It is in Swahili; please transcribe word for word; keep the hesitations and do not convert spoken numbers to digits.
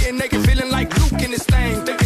getting naked, feeling like Luke in this thing.